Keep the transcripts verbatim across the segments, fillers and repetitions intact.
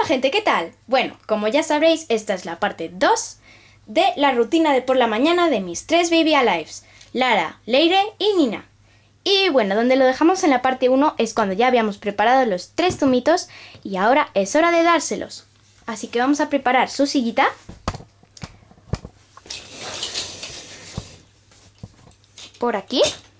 Hola gente, ¿qué tal? Bueno, como ya sabréis, esta es la parte dos de la rutina de por la mañana de mis tres Baby Alives, Lara, Leire y Nina. Y bueno, donde lo dejamos en la parte uno es cuando ya habíamos preparado los tres zumitos y ahora es hora de dárselos. Así que vamos a preparar su sillita. Por aquí.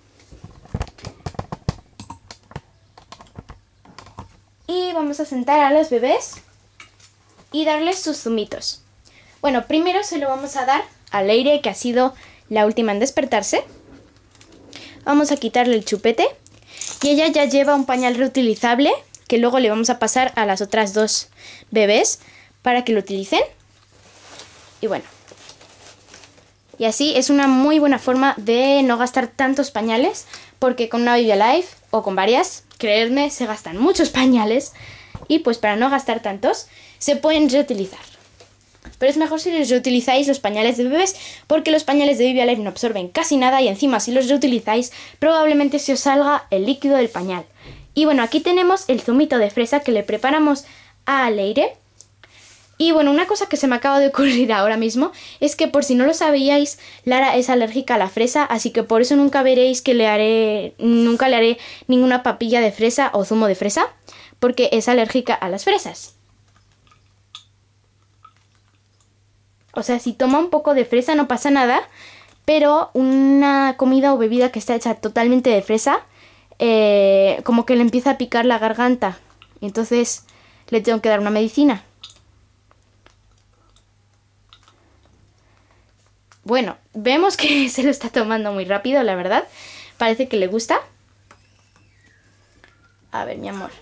Y vamos a sentar a los bebés y darles sus zumitos. Bueno, primero se lo vamos a dar a Leire, que ha sido la última en despertarse. Vamos a quitarle el chupete. Y ella ya lleva un pañal reutilizable que luego le vamos a pasar a las otras dos bebés para que lo utilicen. Y bueno. Y así es una muy buena forma de no gastar tantos pañales, porque con una Baby Alive o con varias, creedme, se gastan muchos pañales y pues para no gastar tantos se pueden reutilizar. Pero es mejor si les reutilizáis los pañales de bebés, porque los pañales de Baby Alive no absorben casi nada y encima si los reutilizáis probablemente se os salga el líquido del pañal. Y bueno, aquí tenemos el zumito de fresa que le preparamos a Leire. Y bueno, una cosa que se me acaba de ocurrir ahora mismo es que, por si no lo sabíais, Lara es alérgica a la fresa, así que por eso nunca veréis que le haré, nunca le haré ninguna papilla de fresa o zumo de fresa, porque es alérgica a las fresas. O sea, si toma un poco de fresa no pasa nada, pero una comida o bebida que está hecha totalmente de fresa, eh, como que le empieza a picar la garganta, entonces le tengo que dar una medicina. Bueno, vemos que se lo está tomando muy rápido, la verdad. Parece que le gusta. A ver, mi amor.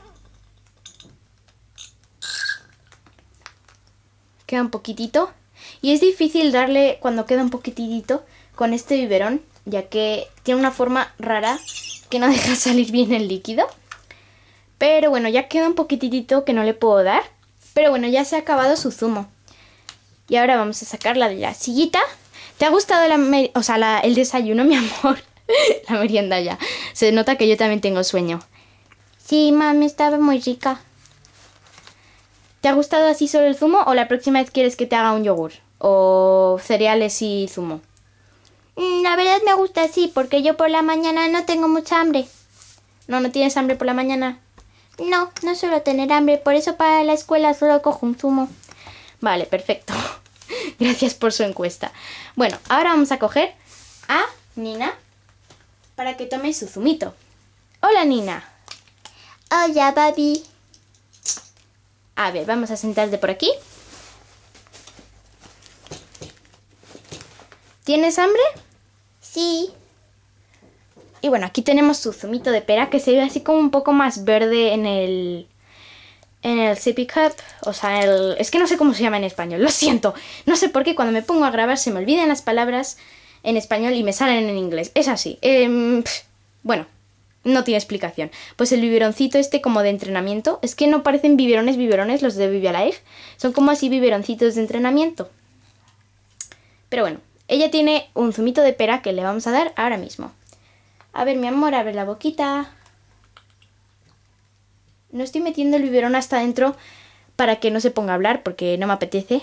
Queda un poquitito. Y es difícil darle cuando queda un poquitito con este biberón, ya que tiene una forma rara que no deja salir bien el líquido. Pero bueno, ya queda un poquitito que no le puedo dar. Pero bueno, ya se ha acabado su zumo. Y ahora vamos a sacarla de la sillita. ¿Te ha gustado la o sea, la, el desayuno, mi amor? La merienda ya. Se nota que yo también tengo sueño. Sí, mami, estaba muy rica. ¿Te ha gustado así solo el zumo o la próxima vez quieres que te haga un yogur? ¿O cereales y zumo? La verdad me gusta así, porque yo por la mañana no tengo mucha hambre. ¿No, no tienes hambre por la mañana? No, no suelo tener hambre, por eso para la escuela solo cojo un zumo. Vale, perfecto. Gracias por su encuesta. Bueno, ahora vamos a coger a Nina para que tome su zumito. Hola, Nina. Hola, papi. A ver, vamos a sentarte por aquí. ¿Tienes hambre? Sí. Y bueno, aquí tenemos su zumito de pera, que se ve así como un poco más verde en el... En el sippy cup, o sea, el... es que no sé cómo se llama en español, lo siento. No sé por qué cuando me pongo a grabar se me olvidan las palabras en español y me salen en inglés. Es así. Eh, pff, bueno, no tiene explicación. Pues el biberoncito este como de entrenamiento, es que no parecen biberones biberones los de Baby Alive. Son como así biberoncitos de entrenamiento. Pero bueno, ella tiene un zumito de pera que le vamos a dar ahora mismo. A ver, mi amor, abre la boquita. No estoy metiendo el biberón hasta adentro para que no se ponga a hablar, porque no me apetece.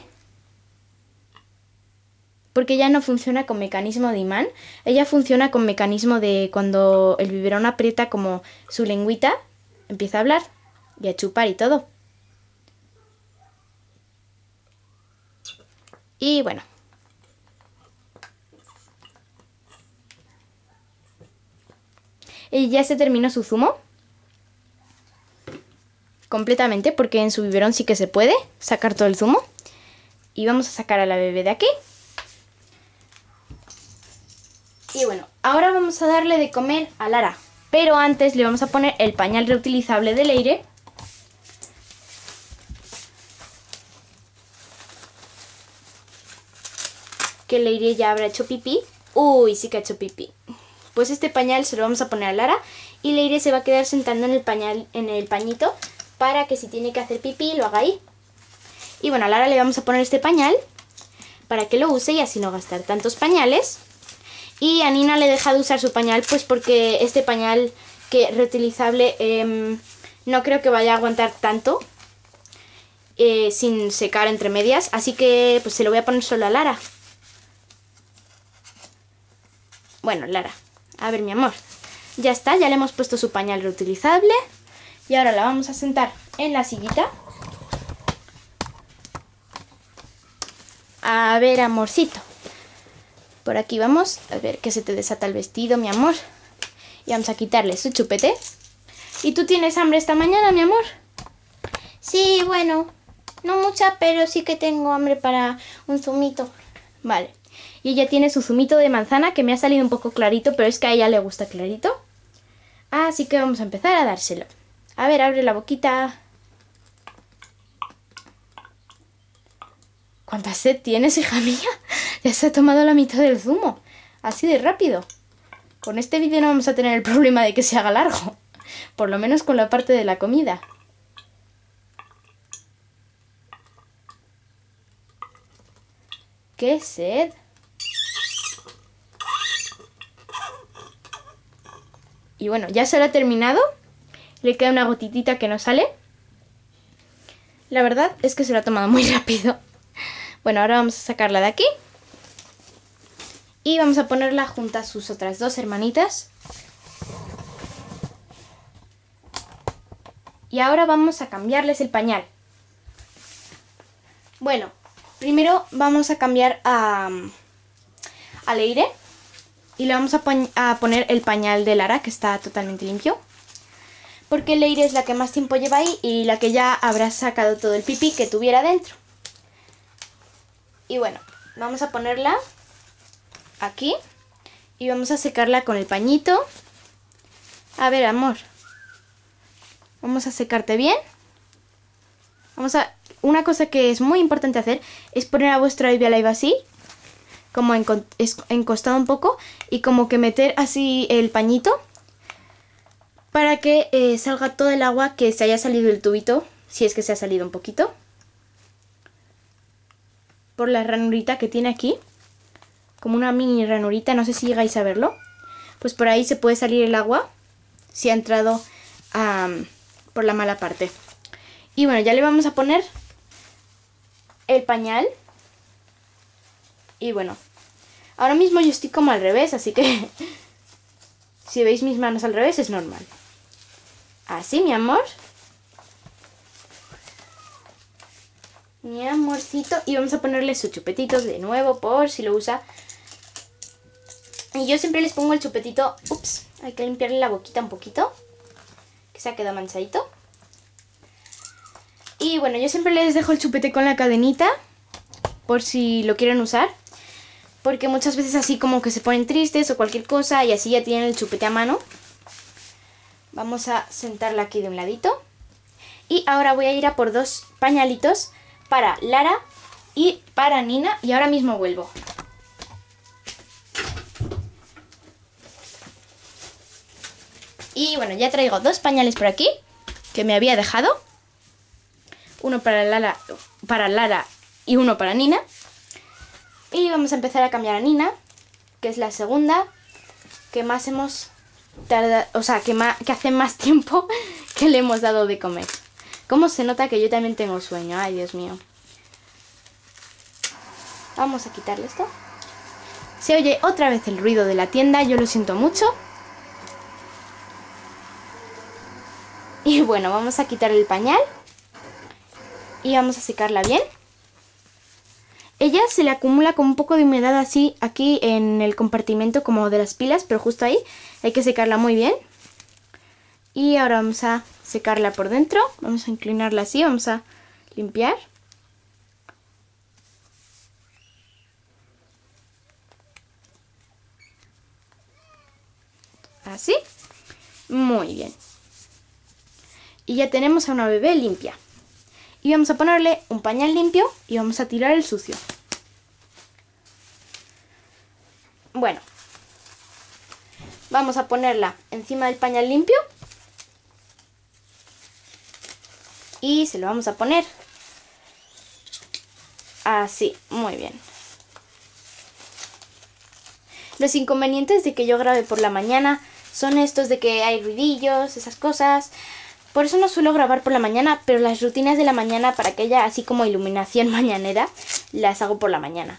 Porque ella no funciona con mecanismo de imán. Ella funciona con mecanismo de cuando el biberón aprieta como su lengüita, empieza a hablar y a chupar y todo. Y bueno. Y ya se terminó su zumo. Completamente, porque en su biberón sí que se puede sacar todo el zumo. Y vamos a sacar a la bebé de aquí. Y bueno, ahora vamos a darle de comer a Lara. Pero antes le vamos a poner el pañal reutilizable de Leire. Que Leire ya habrá hecho pipí. Uy, sí que ha hecho pipí. Pues este pañal se lo vamos a poner a Lara. Y Leire se va a quedar sentando en el pañal, en el pañito, para que si tiene que hacer pipí lo haga ahí. Y bueno, a Lara le vamos a poner este pañal para que lo use y así no gastar tantos pañales. Y a Nina le deja de usar su pañal pues porque este pañal que reutilizable eh, no creo que vaya a aguantar tanto. eh, sin secar entre medias, así que pues se lo voy a poner solo a Lara. Bueno, Lara, a ver mi amor, ya está, ya le hemos puesto su pañal reutilizable y ahora la vamos a sentar en la sillita. A ver, amorcito, por aquí vamos, a ver que se te desata el vestido, mi amor, y vamos a quitarle su chupete. ¿Y tú tienes hambre esta mañana, mi amor? Sí, bueno, no mucha, pero sí que tengo hambre para un zumito. Vale. Y ella tiene su zumito de manzana que me ha salido un poco clarito, pero es que a ella le gusta clarito. Así que vamos a empezar a dárselo. A ver, abre la boquita. ¿Cuánta sed tienes, hija mía? Ya se ha tomado la mitad del zumo. Así de rápido. Con este vídeo no vamos a tener el problema de que se haga largo. Por lo menos con la parte de la comida. ¡Qué sed! Y bueno, ya se lo ha terminado. Le queda una gotitita que no sale. La verdad es que se lo ha tomado muy rápido. Bueno, ahora vamos a sacarla de aquí. Y vamos a ponerla junto a sus otras dos hermanitas. Y ahora vamos a cambiarles el pañal. Bueno, primero vamos a cambiar a, a Leire. Y le vamos a, a poner el pañal de Lara, que está totalmente limpio. Porque Leire es la que más tiempo lleva ahí y la que ya habrá sacado todo el pipí que tuviera dentro. Y bueno, vamos a ponerla aquí. Y vamos a secarla con el pañito. A ver, amor. Vamos a secarte bien. Vamos a... Una cosa que es muy importante hacer es poner a vuestra Baby Alive así. Como encostado un poco y como que meter así el pañito para que eh, salga todo el agua que se haya salido del tubito, si es que se ha salido un poquito, por la ranurita que tiene aquí, como una mini ranurita, no sé si llegáis a verlo, pues por ahí se puede salir el agua si ha entrado um, por la mala parte. Y bueno, ya le vamos a poner el pañal. Y bueno, ahora mismo yo estoy como al revés, así que si veis mis manos al revés es normal. Así, mi amor. Mi amorcito. Y vamos a ponerle su chupetito de nuevo por si lo usa. Y yo siempre les pongo el chupetito. Ups, hay que limpiarle la boquita un poquito, que se ha quedado manchadito. Y bueno, yo siempre les dejo el chupete con la cadenita, por si lo quieren usar. Porque muchas veces así como que se ponen tristes o cualquier cosa y así ya tienen el chupete a mano. Vamos a sentarla aquí de un ladito. Y ahora voy a ir a por dos pañalitos para Lara y para Nina. Y ahora mismo vuelvo. Y bueno, ya traigo dos pañales por aquí que me había dejado. Uno para Lara, para Lara y uno para Nina. Y vamos a empezar a cambiar a Nina, que es la segunda que más hemos tardado, o sea, que, más, que hace más tiempo que le hemos dado de comer. ¿Cómo se nota que yo también tengo sueño? Ay, Dios mío. Vamos a quitarle esto. Se oye otra vez el ruido de la tienda, yo lo siento mucho. Y bueno, vamos a quitar el pañal y vamos a secarla bien. Ella se le acumula con un poco de humedad así aquí en el compartimento como de las pilas, pero justo ahí hay que secarla muy bien. Y ahora vamos a secarla por dentro, vamos a inclinarla así, vamos a limpiar. Así, muy bien. Y ya tenemos a una bebé limpia. Y vamos a ponerle un pañal limpio y vamos a tirar el sucio. Bueno, vamos a ponerla encima del pañal limpio. Y se lo vamos a poner así, muy bien. Los inconvenientes de que yo grabe por la mañana son estos de que hay ruidillos, esas cosas. Por eso no suelo grabar por la mañana, pero las rutinas de la mañana, para que haya así como iluminación mañanera, las hago por la mañana.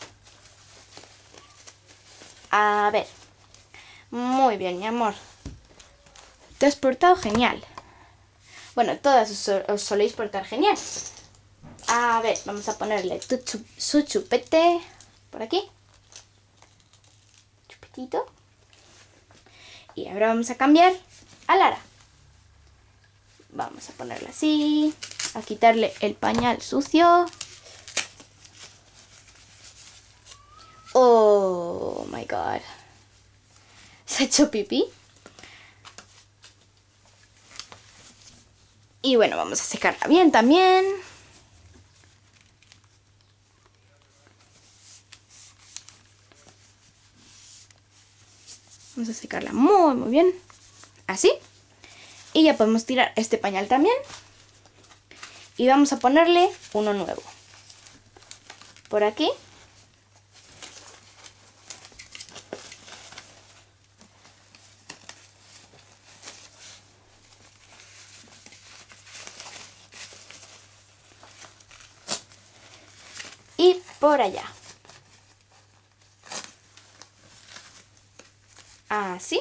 A ver. Muy bien, mi amor. Te has portado genial. Bueno, todas os, os soléis portar genial. A ver, vamos a ponerle tu chu- su chupete por aquí. Chupetito. Y ahora vamos a cambiar a Lara. Vamos a ponerla así. A quitarle el pañal sucio. Oh my god. Se ha hecho pipí. Y bueno, vamos a secarla bien también. Vamos a secarla muy, muy bien. Así. Y ya podemos tirar este pañal también. Y vamos a ponerle uno nuevo. Por aquí. Y por allá. Así.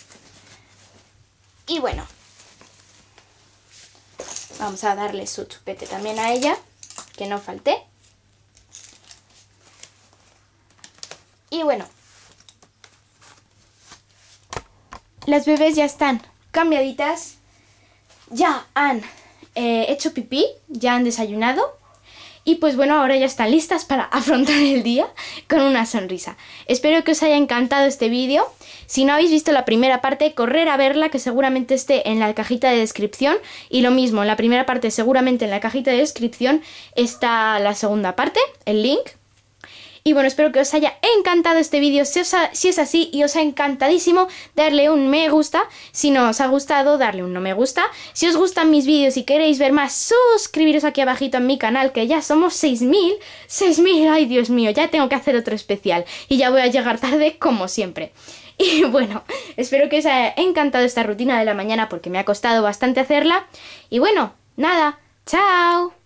Y bueno. Vamos a darle su chupete también a ella. Que no falte. Y bueno. Las bebés ya están cambiaditas. Ya han eh, hecho pipí. Ya han desayunado. Y pues bueno, ahora ya están listas para afrontar el día con una sonrisa. Espero que os haya encantado este vídeo. Si no habéis visto la primera parte, correr a verla, que seguramente esté en la cajita de descripción. Y lo mismo, en la primera parte seguramente en la cajita de descripción está la segunda parte, el link. Y bueno, espero que os haya encantado este vídeo. Si, os ha- si es así y os ha encantadísimo, darle un me gusta. Si no os ha gustado, darle un no me gusta. Si os gustan mis vídeos y queréis ver más, suscribiros aquí abajito en mi canal, que ya somos seis mil. seis mil, ay Dios mío, ya tengo que hacer otro especial. Y ya voy a llegar tarde como siempre. Y bueno, espero que os haya encantado esta rutina de la mañana porque me ha costado bastante hacerla. Y bueno, nada, chao.